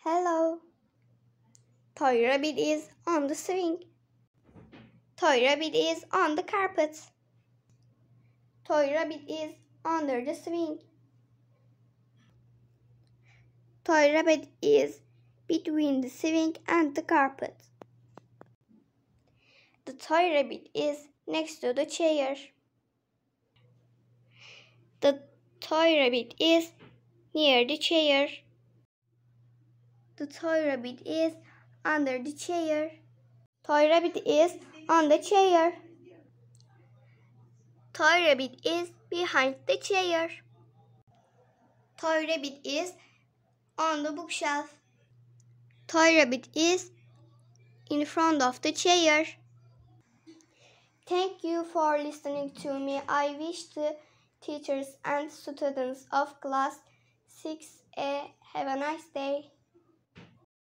Hello. Toy rabbit is on the swing. Toy rabbit is on the carpet. Toy rabbit is under the swing. Toy rabbit is between the swing and the carpet. The toy rabbit is next to the chair. The toy rabbit is near the chair. The toy rabbit is under the chair. Toy rabbit is on the chair. Toy rabbit is behind the chair. Toy rabbit is on the bookshelf. Toy rabbit is in front of the chair. Thank you for listening to me. I wish the teachers and students of class 6A have a nice day.